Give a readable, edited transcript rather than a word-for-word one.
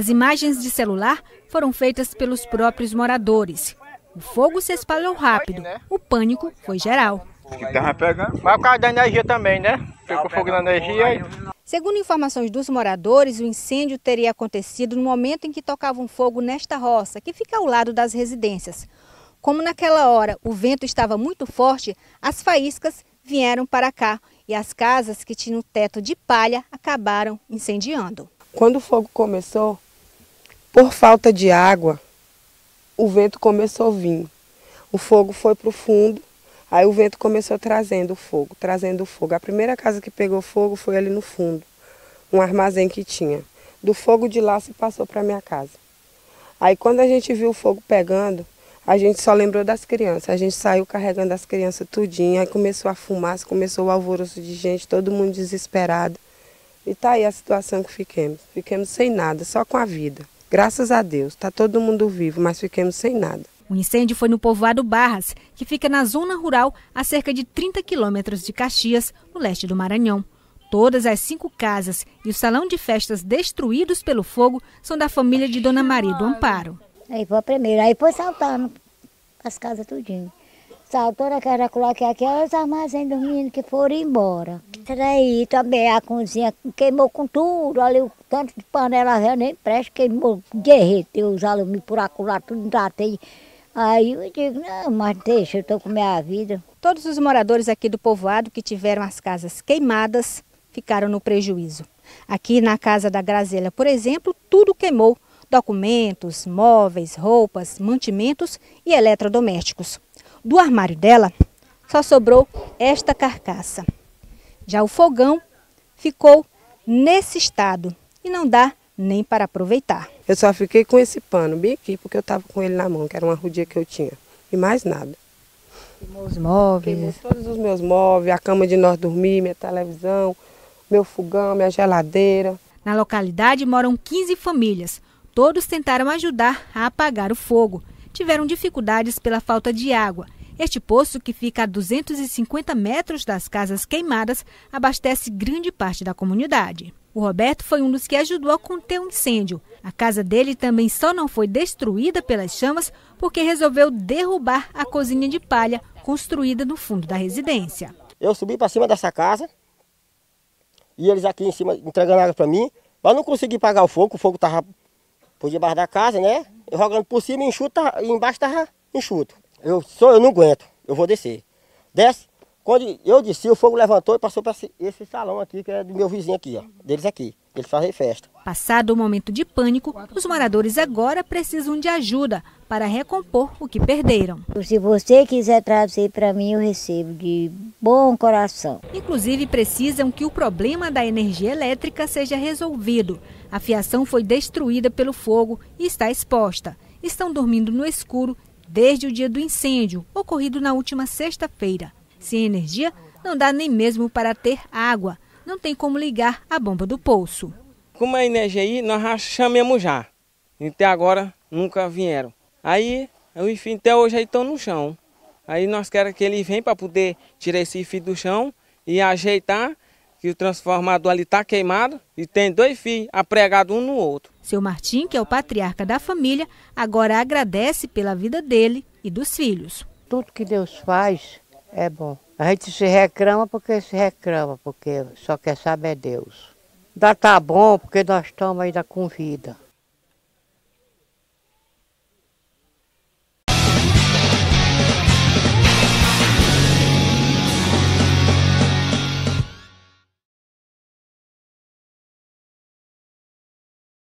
As imagens de celular foram feitas pelos próprios moradores. O fogo se espalhou rápido, o pânico foi geral. Estava pegando, mas por causa da energia também, né? Ficou fogo na energia. Segundo informações dos moradores, o incêndio teria acontecido no momento em que tocavam fogo nesta roça, que fica ao lado das residências. Como naquela hora o vento estava muito forte, as faíscas vieram para cá e as casas que tinham teto de palha acabaram incendiando. Quando o fogo começou, por falta de água, o vento começou a vir. O fogo foi para o fundo, aí o vento começou trazendo o fogo. A primeira casa que pegou fogo foi ali no fundo, um armazém que tinha. Do fogo de lá se passou para a minha casa. Aí quando a gente viu o fogo pegando, a gente só lembrou das crianças. A gente saiu carregando as crianças tudinho, aí começou a fumaça, começou o alvoroço de gente, todo mundo desesperado. E tá aí a situação que ficamos. Ficamos sem nada, só com a vida. Graças a Deus, está todo mundo vivo, mas ficamos sem nada. O incêndio foi no povoado Barras, que fica na zona rural a cerca de 30 quilômetros de Caxias, no leste do Maranhão. Todas as 5 casas e o salão de festas destruídos pelo fogo são da família de Dona Maria do Amparo. Aí foi a primeira, aí foi saltando as casas tudinho. Saltou naquela que aquelas armazéns dos meninos que foram embora. Aí também a cozinha queimou com tudo, ali o tanto de panela velha nem presta, queimou, derreteu os alumínios por acolá, tudo tratei. Aí eu digo, não, mas deixa, eu estou com minha vida. Todos os moradores aqui do povoado que tiveram as casas queimadas ficaram no prejuízo. Aqui na casa da Grazélia, por exemplo, tudo queimou. Documentos, móveis, roupas, mantimentos e eletrodomésticos. Do armário dela, só sobrou esta carcaça. Já o fogão ficou nesse estado e não dá nem para aproveitar. Eu só fiquei com esse pano bem aqui, porque eu estava com ele na mão, que era uma rodia que eu tinha. E mais nada. Queimou os móveis? Queimou todos os meus móveis, a cama de nós dormir, minha televisão, meu fogão, minha geladeira. Na localidade moram 15 famílias. Todos tentaram ajudar a apagar o fogo. Tiveram dificuldades pela falta de água. Este poço, que fica a 250 metros das casas queimadas, abastece grande parte da comunidade. O Roberto foi um dos que ajudou a conter o incêndio. A casa dele também só não foi destruída pelas chamas porque resolveu derrubar a cozinha de palha construída no fundo da residência. Eu subi para cima dessa casa e eles aqui em cima entregando água para mim, mas não consegui apagar o fogo estava por debaixo da casa, né? Eu jogando por cima, enxuto, e embaixo estava enxuto. Eu não aguento, eu vou descer. Desce, quando eu desci, o fogo levantou e passou para esse salão aqui, que é do meu vizinho aqui, ó, deles aqui. Eles fazem festa. Passado o momento de pânico, os moradores agora precisam de ajuda para recompor o que perderam. Se você quiser trazer para mim, eu recebo de bom coração. Inclusive, precisam que o problema da energia elétrica seja resolvido. A fiação foi destruída pelo fogo e está exposta. Estão dormindo no escuro desde o dia do incêndio, ocorrido na última sexta-feira. Sem energia, não dá nem mesmo para ter água. Não tem como ligar a bomba do poço. Como a energia aí, nós já chamamos já. E até agora nunca vieram. Aí, enfim, até hoje aí estão no chão. Aí nós queremos que ele venha para poder tirar esse fio do chão e ajeitar, que o transformador ali está queimado e tem 2 fios apregados um no outro. Seu Martim, que é o patriarca da família, agora agradece pela vida dele e dos filhos. Tudo que Deus faz é bom. A gente se reclama porque só quer saber Deus. Ainda tá bom porque nós estamos ainda com vida.